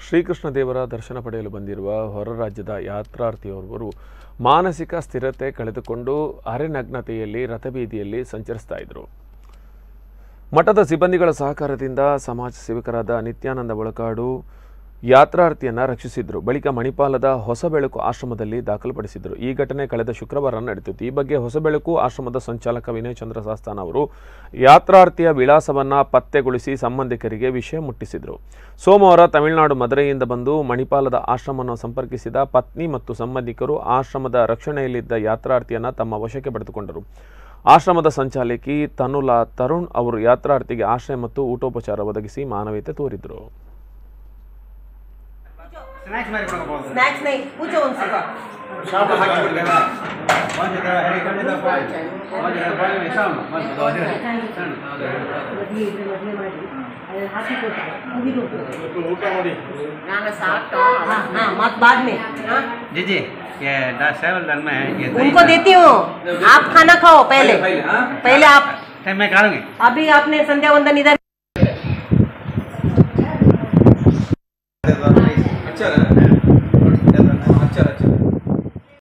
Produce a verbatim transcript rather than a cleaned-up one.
ಶ್ರೀಕೃಷ್ಣ ದೇವರ ದರ್ಶನ ಪಡೆಯಲು ಬಂದಿರುವ ಹೊರ ರಾಜ್ಯದ ಯಾತ್ರಾರ್ಥಿಯೋರ್ವರು ಮಾನಸಿಕ ಸ್ಥಿರತೆ ಕಳೆದುಕೊಂಡು ಅರೆನಗ್ನತೆಯಲ್ಲಿ ರಥಬೀದಿಯಲ್ಲಿ ಸಂಚರಿಸ್ತಾ ಇದ್ರು. ಮಠದ ಸಿಬ್ಬಂದಿಗಳ ಸಹಕಾರದಿಂದ ಸಮಾಜ ಸೇವಕರಾದ ನಿತ್ಯಾನಂದ ಒಳಕಾಡು ಯಾತ್ರಾರ್ಥಿಯನ್ನು ರಕ್ಷಿಸಿದ್ರು. ಬಳಿಕ ಮಣಿಪಾಲದ ಹೊಸಬೆಳಕು ಆಶ್ರಮದಲ್ಲಿ ದಾಖಲುಪಡಿಸಿದ್ರು. ಈ ಘಟನೆ ಕಳೆದ ಶುಕ್ರವಾರ ನಡೆದಿತ್ತು. ಈ ಬಗ್ಗೆ ಹೊಸಬೆಳಕು ಆಶ್ರಮದ ಸಂಚಾಲಕ ವಿನಯ್ ಚಂದ್ರ ಸಾಸ್ತಾನ ಅವರು ಯಾತ್ರಾರ್ಥಿಯ ವಿಳಾಸವನ್ನು ಪತ್ತೆಗೊಳಿಸಿ ಸಂಬಂಧಿಕರಿಗೆ ವಿಷಯ ಮುಟ್ಟಿಸಿದರು. ಸೋಮವಾರ ತಮಿಳುನಾಡು ಮದುರೈಯಿಂದ ಬಂದು ಮಣಿಪಾಲದ ಆಶ್ರಮವನ್ನು ಸಂಪರ್ಕಿಸಿದ ಪತ್ನಿ ಮತ್ತು ಸಂಬಂಧಿಕರು ಆಶ್ರಮದ ರಕ್ಷಣೆಯಲ್ಲಿದ್ದ ಯಾತ್ರಾರ್ಥಿಯನ್ನು ತಮ್ಮ ವಶಕ್ಕೆ ಪಡೆದುಕೊಂಡರು. ಆಶ್ರಮದ ಸಂಚಾಲಕಿ ತನುಲಾ ತರುಣ್ ಅವರು ಯಾತ್ರಾರ್ಥಿಗೆ ಆಶ್ರಯ ಮತ್ತು ಊಟೋಪಚಾರ ಒದಗಿಸಿ ಮಾನವೀಯತೆ ತೋರಿದರು. स्नैक्स मेरे को बोल स्नैक्स नहीं पूछो उनसे शाम को हाथ छोड़ देना वन जगह है एक जगह फाइव वन जगह फाइव में शाम मत दो दिन ये मतलब ಮಾಡಿ हाथी को अभी को तो ऊटा ಮಾಡಿ ನಾನು ಸಾಕ್ತಾ हां हां मत बाद में हां जी जी ये दस सेवन डन में है ये उनको देती हूं आप खाना खाओ पहले पहले आप मैं खा लूंगी अभी आपने संध्या वंदन इधर